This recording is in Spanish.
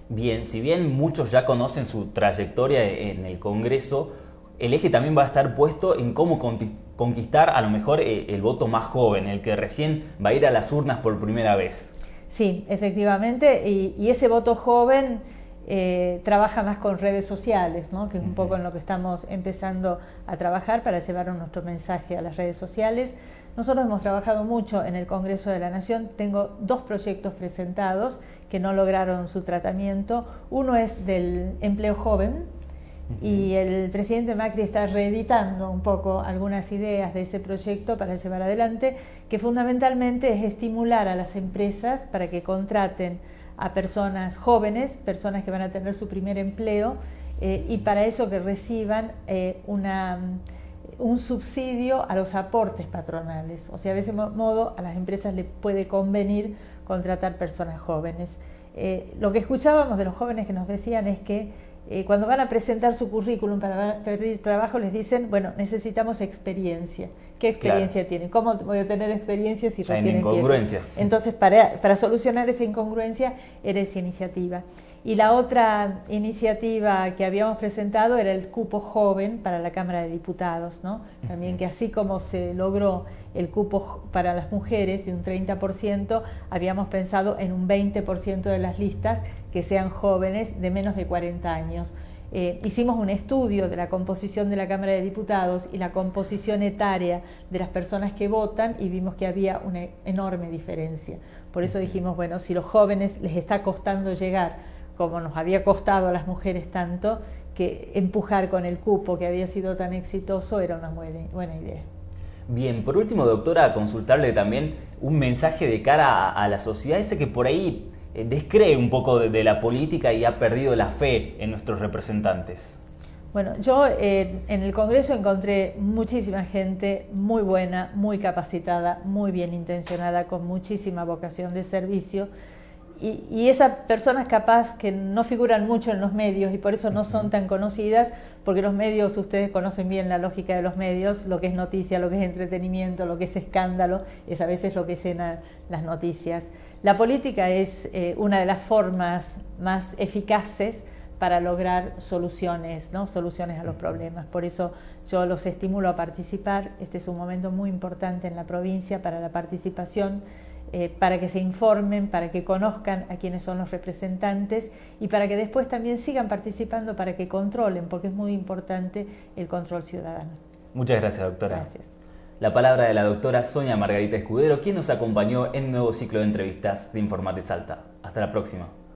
Bien, si bien muchos ya conocen su trayectoria en el Congreso, el eje también va a estar puesto en cómo conquistar a lo mejor el voto más joven, el que recién va a ir a las urnas por primera vez. Sí, efectivamente, y ese voto joven trabaja más con redes sociales, ¿no? Que es un poco en lo que estamos empezando a trabajar para llevar nuestro mensaje a las redes sociales. Nosotros hemos trabajado mucho en el Congreso de la Nación. Tengo 2 proyectos presentados que no lograron su tratamiento. Uno es del empleo joven, y el presidente Macri está reeditando un poco algunas ideas de ese proyecto para llevar adelante, que fundamentalmente es estimular a las empresas para que contraten a personas jóvenes, personas que van a tener su primer empleo, y para eso que reciban un subsidio a los aportes patronales. O sea, de ese modo a las empresas les puede convenir contratar personas jóvenes. Lo que escuchábamos de los jóvenes que nos decían es que cuando van a presentar su currículum para pedir trabajo les dicen, bueno, necesitamos experiencia. ¿Qué experiencia tienen? ¿Cómo voy a tener experiencia si recién empiezo? Entonces, para solucionar esa incongruencia era esa iniciativa. Y la otra iniciativa que habíamos presentado era el cupo joven para la Cámara de Diputados, ¿no? También que así como se logró el cupo para las mujeres de un 30%, habíamos pensado en un 20% de las listas que sean jóvenes de menos de 40 años. Hicimos un estudio de la composición de la Cámara de Diputados y la composición etaria de las personas que votan y vimos que había una enorme diferencia. Por eso dijimos, bueno, si los jóvenes les está costando llegar, como nos había costado a las mujeres tanto, que empujar con el cupo que había sido tan exitoso era una buena idea. Bien, por último, doctora, consultarle también un mensaje de cara a la sociedad, ese que por ahí descree un poco de la política y ha perdido la fe en nuestros representantes. Bueno, yo en el Congreso encontré muchísima gente muy buena, muy capacitada, muy bien intencionada, con muchísima vocación de servicio. Y esas personas capaz que no figuran mucho en los medios y por eso no son tan conocidas, porque los medios, ustedes conocen bien la lógica de los medios, lo que es noticia, lo que es entretenimiento, lo que es escándalo, es a veces lo que llena las noticias. La política es una de las formas más eficaces para lograr soluciones, ¿no? Soluciones a los problemas. Por eso yo los estimulo a participar. Este es un momento muy importante en la provincia para la participación, para que se informen, para que conozcan a quiénes son los representantes y para que después también sigan participando, para que controlen, porque es muy importante el control ciudadano. Muchas gracias, doctora. Gracias. La palabra de la doctora Sonia Margarita Escudero, quien nos acompañó en un nuevo ciclo de entrevistas de Informate Salta. Hasta la próxima.